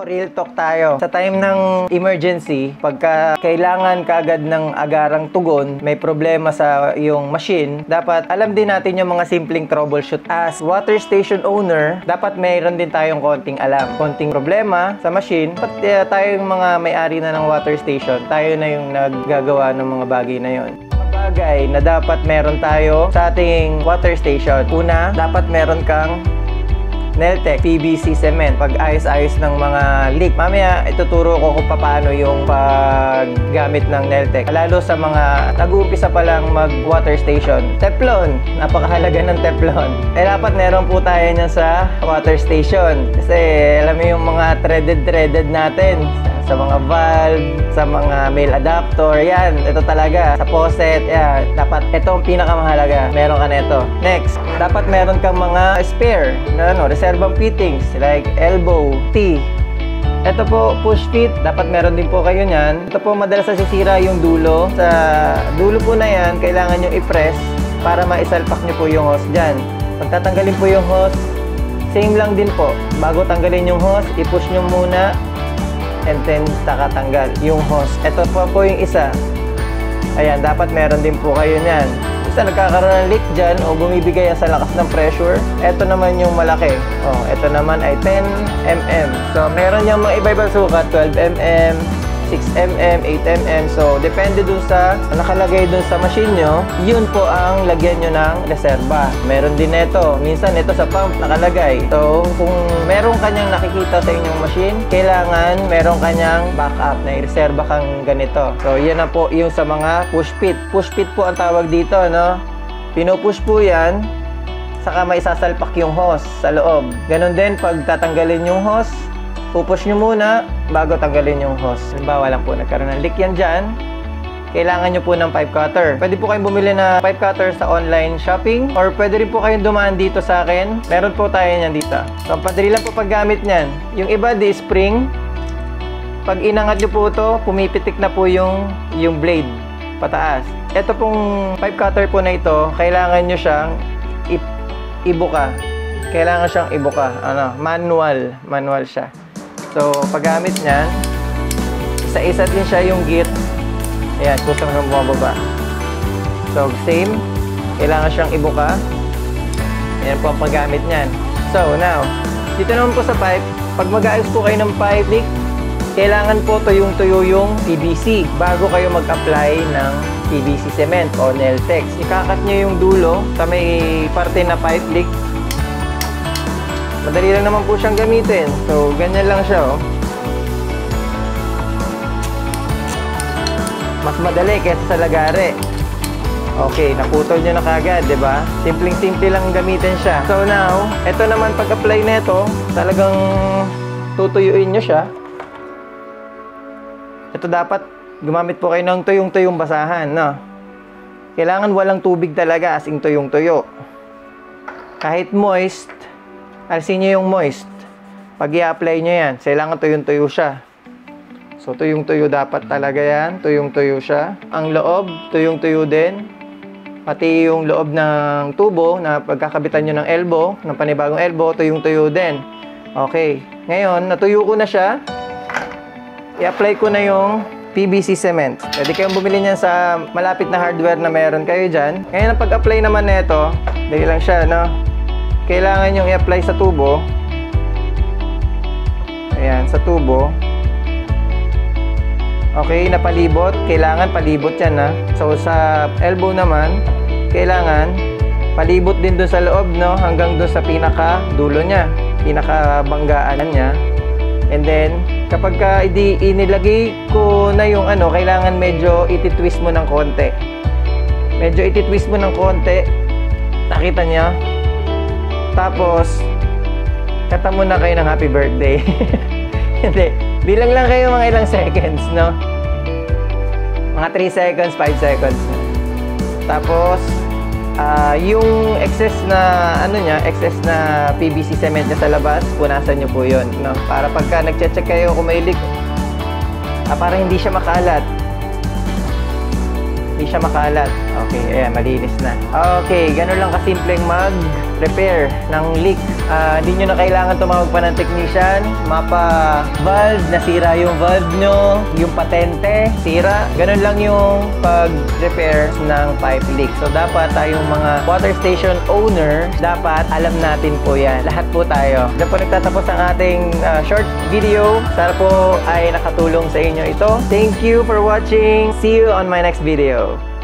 real talk tayo. Sa time ng emergency, pagka kailangan kaagad ng agarang tugon, may problema sa iyong machine, dapat alam din natin yung mga simpleng troubleshoot. As water station owner, dapat mayroon din tayong konting alam. Konting problema sa machine, pati tayo yung mga may-ari na ng water station, tayo na yung naggagawa ng mga bagay na yon. Bagay na dapat meron tayo sa ating water station. Una, dapat meron kang Neltec PVC cement, pag-ayos-ayos ng mga leak. Mamaya ituturo ko kung paano yung paggamit ng Neltec, lalo sa mga nag-uumpisa pa lang mag-water station. Teflon, napakahalaga ng Teflon. Dapat meron po tayo niyan sa water station. Kasi alam mo yung mga threaded natin sa mga valve, sa mga male adapter, yan, ito talaga, sa faucet, yan, dapat ito ang pinakamahalaga, meron ka nito. Next, dapat meron kang mga spare, reservang fittings, like elbow, T. Ito po, push fit, dapat meron din po kayo niyan. Ito po, madalas nasisira yung dulo. Sa dulo po na yan, kailangan nyo i-press para maisalpak nyo po yung hose dyan. Pag tatanggalin po yung hose, same lang din po. Bago tanggalin yung hose, i-push nyo muna, and then takatanggal yung hose. Ito po yung isa. Ayan, dapat meron din po kayo niyan. Isa nagkakaroon ng leak dyan o bumibigay sa lakas ng pressure. Ito naman yung malaki. Ito naman ay 10 mm. So, meron yung mga iba-ibang sukat, 12 mm, 6 mm, 8 mm. So, depende dun sa nakalagay dun sa machine nyo, yun po ang lagyan nyo ng reserba. Meron din ito. Minsan ito sa pump nakalagay. So, kung meron kanyang nakikita sa inyong machine, kailangan meron kanyang backup na i-reserba kang ganito. So, yan na po yung sa mga push fit. Push fit po ang tawag dito, no? Pinupush po yan, saka may sasalpak yung hose sa loob. Ganon din pag tatanggalin yung hose, pupush nyo muna bago tanggalin yung hose. Halimbawa lang po, nagkaroon ng leak yan dyan. Kailangan nyo po ng pipe cutter. Pwede po kayong bumili na pipe cutter sa online shopping, or pwede rin po kayong dumaan dito sa akin. Meron po tayo nyan dito. So, padali lang po paggamit nyan. Yung iba, di spring. Pag inangat nyo po ito, pumipitik na po yung blade pataas. Ito pong pipe cutter po na ito, kailangan nyo siyang ibuka. Kailangan siyang ibuka. Manual siya. So, paggamit niyan, isa-isa din siya yung git. Ayan, kusang hanggang bumababa. So, same. Kailangan siyang ibuka. Ayan po ang paggamit niyan. So, now, dito naman po sa pipe, pag mag-aayos po kayo ng pipe leak, kailangan po tuyong-tuyo yung PVC bago kayo mag-apply ng PVC cement o Neltec. Ikakat nyo yung dulo sa may parte na pipe leak. Madali lang naman po siyang gamitin. So, ganyan lang siya, oh. Mas madali kaysa sa lagare. Okay, naputol nyo na kagad, di ba? Simpleng-simple lang gamitin siya. So now, ito naman pag-apply nito, talagang tutuyuin nyo siya. Ito dapat gumamit po kayo ng tuyong-tuyong basahan, no? Kailangan walang tubig talaga, as in tuyong-tuyo. Kahit moist, alisin nyo yung moist. Pag i-apply nyo yan, kailangan tuyong-tuyo siya. So, tuyong-tuyo dapat talaga yan. Tuyong-tuyo siya. Ang loob, tuyong-tuyo din. Pati yung loob ng tubo na pagkakabitan nyo ng elbow, ng panibagong elbow, tuyong-tuyo din. Okay. Ngayon, natuyo ko na siya. I-apply ko na yung PVC cement. Pwede kayong bumili niyan sa malapit na hardware na meron kayo dyan. Ngayon, ang pag-apply naman nito, dali lang siya, no? Kailangan yung i-apply sa tubo. Ayan, sa tubo. Okay, napalibot. Kailangan palibot yan, ha? So, sa elbow naman, kailangan palibot din dun sa loob, no? Hanggang dun sa pinaka-dulo niya. Pinaka-banggaan niya. And then, kapag inilagay ko na yung kailangan medyo ititwist mo ng konti. Medyo ititwist mo ng konti. Nakita niyo? Tapos, kata muna kayo ng happy birthday. Hindi. Bilang lang kayo mga ilang seconds, no? Mga 3 seconds, 5 seconds. Tapos, yung excess na, excess na PVC cement niya sa labas, punasan nyo po yun, no? Para pagka nag-check kayo kung may leak, para hindi siya makalat. Hindi siya makalat. Okay, ayan, malinis na. Okay, ganun lang kasimpleng mag-repair ng leak Hindi nyo na kailangan tumawag pa ng technician. Mapa valve, nasira yung valve nyo, yung patente, sira. Ganun lang yung pag-repair ng pipe leak. So, dapat tayong mga water station owner, dapat alam natin po yan. Lahat po tayo. Diyan po nagtatapos ang ating short video. Sana po ay nakatulong sa inyo ito. Thank you for watching. See you on my next video.